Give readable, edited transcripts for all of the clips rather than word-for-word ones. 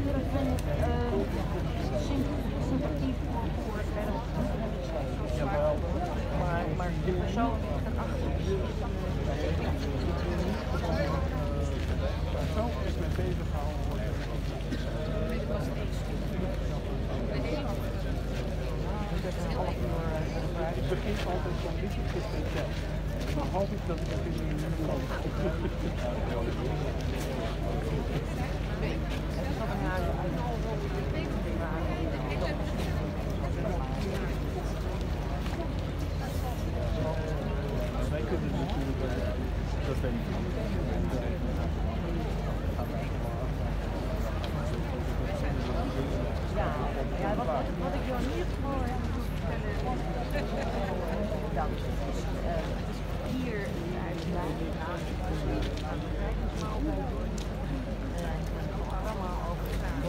sympathiek voor verder. Jawel, maar de persoon erachter. Zo is met bezig gehouden worden. Ik begin altijd zo'n beetje zelf. Dan hoop ik dat ik het in nu kan. Wij kunnen natuurlijk dat weet ik niet. Ja, wat ik jou in ieder geval heb moeten vertellen, dank. Hier allemaal over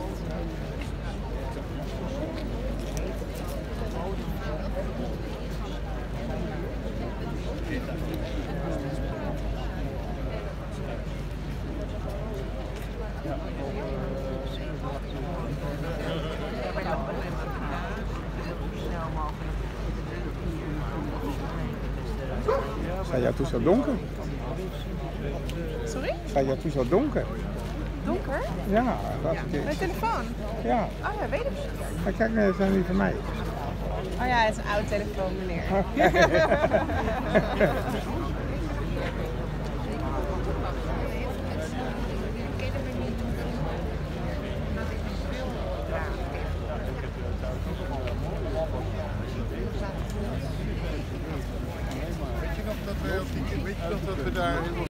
Zijn jij toen zo donker? Sorry? Zijn jij toen zo donker? Donker? Ja, dat is Mijn telefoon? Ja. Oh ja, weet ik niet. Maar kijk, dat zijn niet van mij. Oh ja, het is een oude telefoon, meneer. Weet je nog dat we daar